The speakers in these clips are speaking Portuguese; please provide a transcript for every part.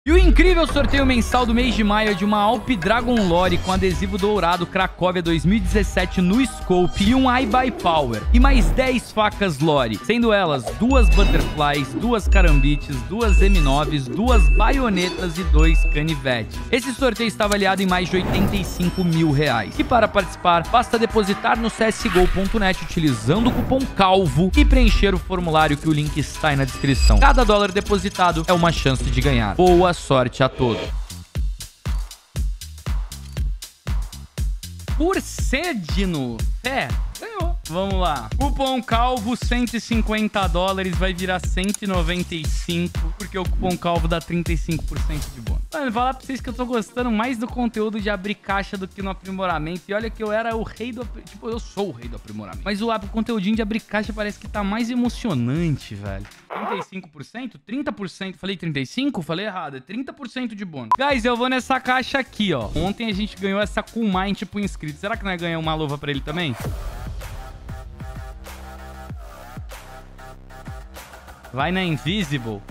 E o incrível sorteio mensal do mês de maio é de uma Alp Dragon Lore com adesivo dourado Cracóvia 2017 no Scope e um iBuyPower. E mais 10 facas Lore, sendo elas 2 Butterflies, 2 Carambites, 2 M9s, 2 baionetas e 2 canivetes. Esse sorteio está avaliado em mais de R$85 mil. E para participar, basta depositar no csgo.net utilizando o cupom CALVO e preencher o formulário que o link está aí na descrição. Cada dólar depositado é uma chance de ganhar. Boa sorte a todos. Porcedino. Ganhou. Vamos lá. Cupom CALVO, $150 vai virar 195, porque o cupom CALVO dá 35% de bônus. Mano, vou falar pra vocês que eu tô gostando mais do conteúdo de abrir caixa do que no aprimoramento. E olha que eu era o rei do... Tipo, eu sou o rei do aprimoramento. Mas o conteúdinho de abrir caixa parece que tá mais emocionante, velho. 35%? 30%? Falei 35%? Falei errado. É 30% de bônus. Guys, eu vou nessa caixa aqui, ó. Ontem a gente ganhou essa Cool Mind por inscrito. Será que nós ganhamos uma luva pra ele também? Vai na Invisible.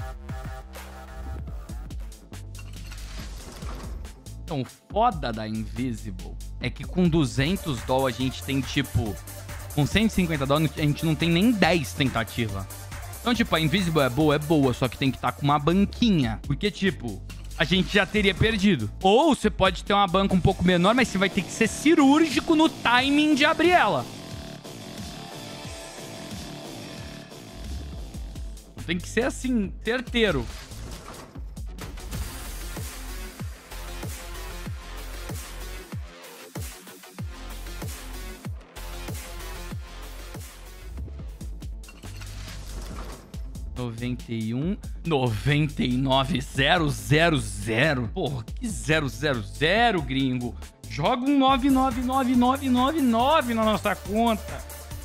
Então, foda da Invisible é que com 200 doll a gente tem, tipo... Com 150 doll a gente não tem nem 10 tentativas. Então, tipo, a Invisible é boa, só que tem que estar com uma banquinha. Porque, tipo, a gente já teria perdido. Ou você pode ter uma banca um pouco menor, mas você vai ter que ser cirúrgico no timing de abrir ela. Tem que ser assim, certeiro. (91) 99,000. Porra, que 000, gringo. Joga um 99999 na nossa conta.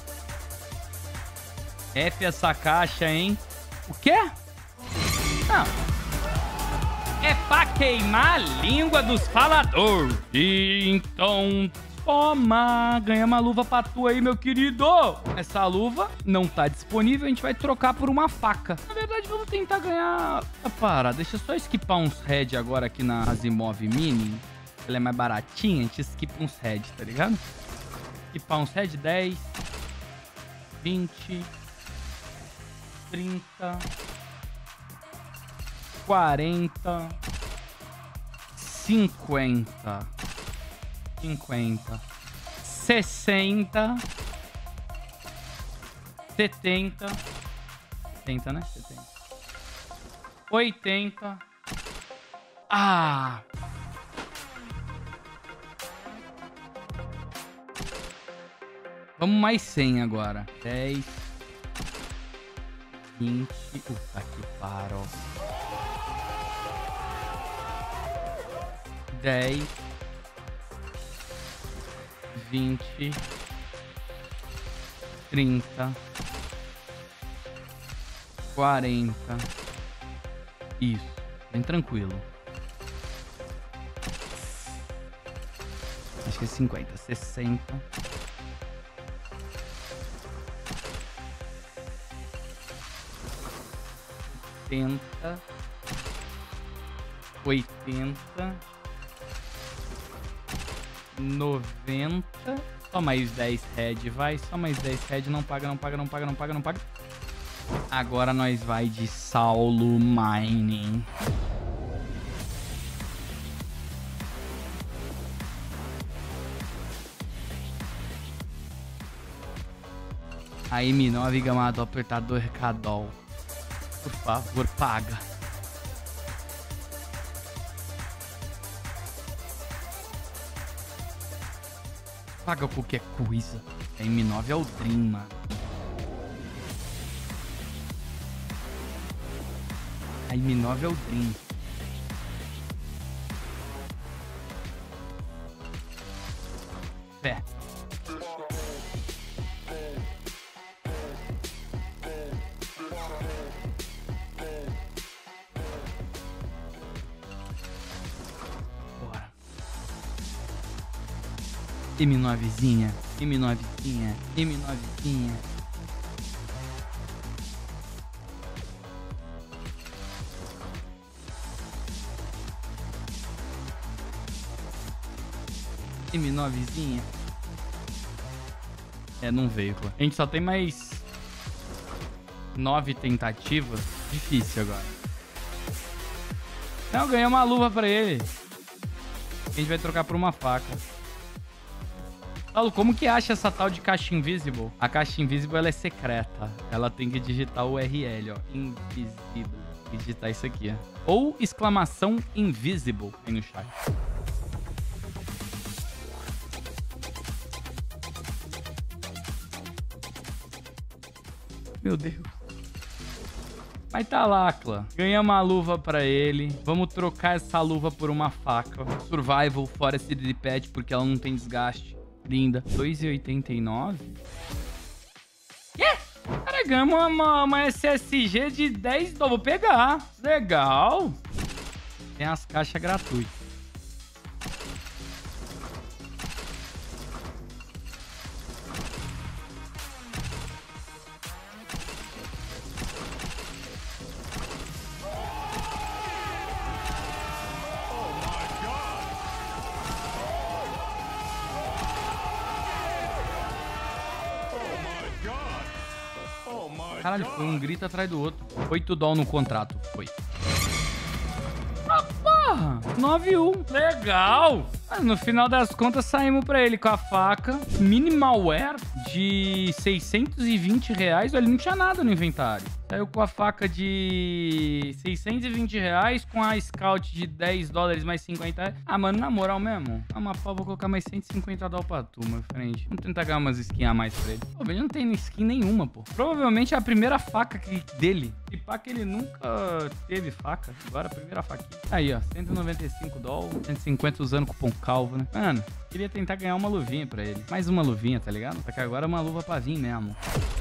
F essa caixa, hein? O quê? Não. É pra queimar a língua dos faladores. Então, toma. Ganha uma luva pra tu aí, meu querido. Essa luva não tá disponível. A gente vai trocar por uma faca. Na verdade, vamos tentar ganhar... Para, deixa eu só esquipar uns head agora aqui na Asimov Mini. Ela é mais baratinha. A gente esquipa uns head, tá ligado? Esquipar uns head. 10, 20... 30, 40, 50, 60, 70, 70, né? 70, 80. Ah! Vamos mais 100 agora. 10, 20. Puta que pariu. 10, 20, 30, 40. Isso, bem tranquilo. Acho que é 50, 60. 70, 80, 90. Só mais 10 head, vai. Só mais 10 head. Não paga, não paga, não paga, não paga, não paga. Agora nós vai de Saulo Mining. A M9 gamado apertador Cadol. Por favor, paga. Paga qualquer coisa. A M9 é o Dream, mano. A M9 é o Dream. Fé. M9zinha, M9zinha, M9zinha. M9zinha. É, não veio, pô. A gente só tem mais 9 tentativas. Difícil agora. Não, ganhei uma luva pra ele. A gente vai trocar por uma faca. Paulo, como que acha essa tal de caixa invisible? A caixa invisible, ela é secreta. Ela tem que digitar o URL, ó. Invisible. Tem que digitar isso aqui, ó. Ou exclamação invisible aí no chat. Meu Deus. Mas tá lá, clã. Ganhamos uma luva pra ele. Vamos trocar essa luva por uma faca. Survival, Forest de Pet, porque ela não tem desgaste. Linda. 2,89. Carregamos uma SSG de 10 dólares. Vou pegar. Legal. Tem as caixas gratuitas. Caralho, foi um grito atrás do outro. 8 dólares no contrato. Foi. Ah, porra! 9,1. Legal! Mas no final das contas, saímos pra ele com a faca Minimalware de R$620. Ele não tinha nada no inventário. Saiu com a faca de R$620 com a Scout de 10 dólares mais 50 reais. Ah, mano, na moral mesmo. A Mapau, vou colocar mais 150 dólares pra tu, meu frente. Vamos tentar ganhar umas skins a mais pra ele. Pô, ele não tem skin nenhuma, pô. Provavelmente é a primeira faca dele. E pá que ele nunca teve faca. Agora a primeira faquinha. Aí, ó. 195 dólares. 150 usando cupom calvo, né? Mano, queria tentar ganhar uma luvinha pra ele. Mais uma luvinha, tá ligado? Só que agora é uma luva pra vir mesmo.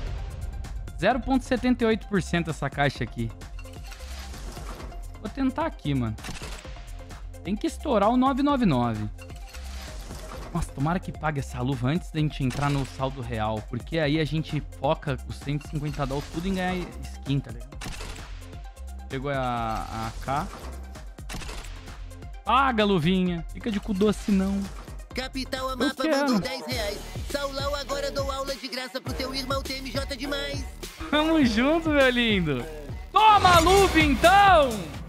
0,78% essa caixa aqui. Vou tentar aqui, mano. Tem que estourar o 999. Nossa, tomara que pague essa luva antes da gente entrar no saldo real. Porque aí a gente foca os 150 dólares tudo em ganhar skin, tá ligado? Pegou a AK. Paga, luvinha. Fica de cu doce, não. Capital Amapa mandou R$10. Saulão, agora dou aula de graça pro teu irmão TMJ demais. Tamo junto, meu lindo. Toma a luva, então!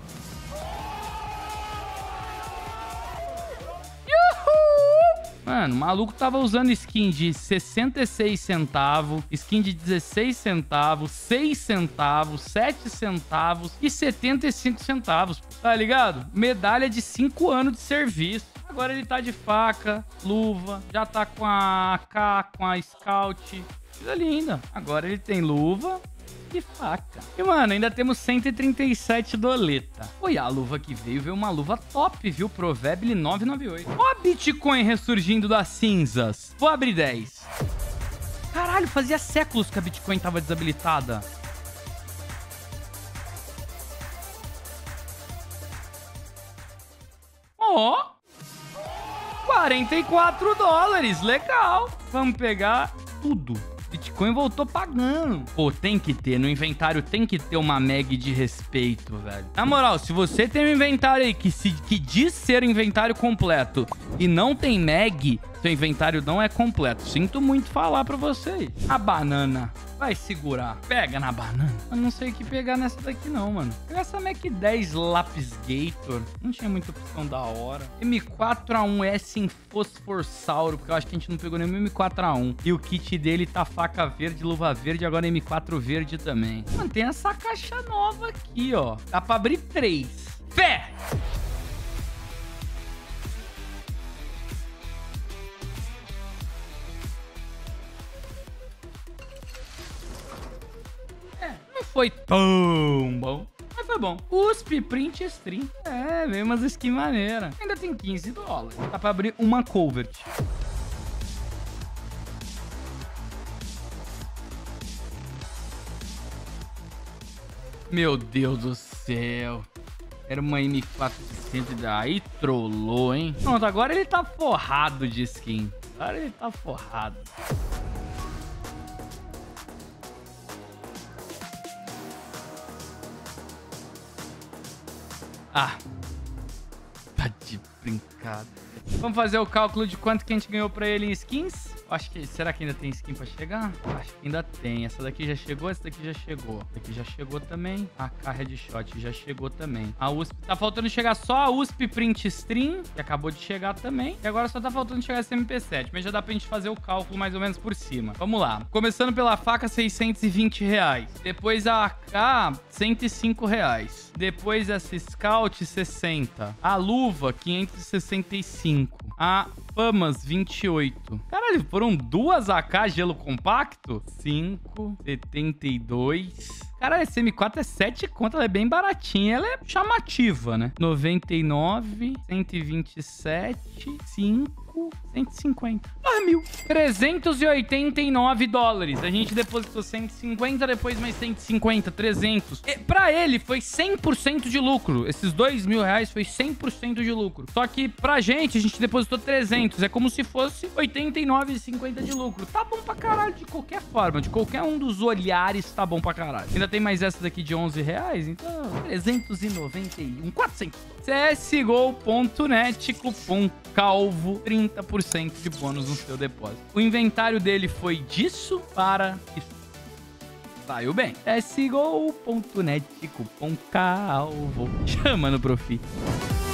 Uhul! Mano, o maluco tava usando skin de 66 centavos, skin de 16 centavos, 6 centavos, 7 centavos e 75 centavos. Tá ligado? Medalha de 5 anos de serviço. Agora ele tá de faca, luva, já tá com a AK, com a Scout. Coisa linda. Agora ele tem luva e faca. E, mano, ainda temos 137 doleta. Foi a luva que veio uma luva top, viu? Proverb 998. Ó a Bitcoin ressurgindo das cinzas. Vou abrir 10. Caralho, fazia séculos que a Bitcoin tava desabilitada. Ó. 44 dólares, legal. Vamos pegar tudo. Bitcoin voltou pagando. Pô, tem que ter. No inventário tem que ter uma mag de respeito, velho. Na moral, se você tem um inventário aí que diz ser inventário completo e não tem mag, seu inventário não é completo. Sinto muito falar pra vocês. A banana vai segurar. Pega na banana. Eu não sei o que pegar nessa daqui não, mano. Pegar essa Mac 10 Lapis Gator. Não tinha muita opção da hora. M4A1S em Fosforsauro, porque eu acho que a gente não pegou nenhum M4A1. E o kit dele tá faca verde, luva verde, agora M4 verde também. Mano, tem essa caixa nova aqui, ó. Dá pra abrir 3. Fé! Não foi tão bom, mas foi bom. USP Print Stream. É, veio umas skins maneiras. Ainda tem 15 dólares. Dá pra abrir uma Covert. Meu Deus do céu. Era uma M400. Aí trollou, hein? Pronto, agora ele tá forrado de skin. Agora ele tá forrado. Ah, tá de Brincado. Vamos fazer o cálculo de quanto que a gente ganhou pra ele em skins? Acho que... Será que ainda tem skin pra chegar? Acho que ainda tem. Essa daqui já chegou, essa daqui já chegou. Essa daqui já chegou também. A Headshot já chegou também. A USP... Tá faltando chegar só a USP Print Stream, que acabou de chegar também. E agora só tá faltando chegar esse MP7. Mas já dá pra gente fazer o cálculo mais ou menos por cima. Vamos lá. Começando pela faca, R$620. Depois a AK, R$105. Depois essa Scout, 60. A luva, 565. A Famas, 28. Caralho, foram duas AK gelo compacto? 5, 72. Caralho, esse M4 é 7 conto, ela é bem baratinha. Ela é chamativa, né? 99, 127, 5, 150. $389. A gente depositou 150, depois mais 150, 300. E pra ele foi 100% de lucro. Esses R$2.000 foi 100% de lucro. Só que pra gente, a gente depositou 300. É como se fosse 89,50 de lucro. Tá bom pra caralho de qualquer forma. De qualquer um dos olhares, tá bom pra caralho. Ainda tem mais essa daqui de R$11. Então, 391, 400. CSGO.net, cupom CALVO, 30% de bônus no seu depósito. O inventário dele foi disso para isso. Saiu bem. CSGO.net, cupom CALVO. Chama no Profi.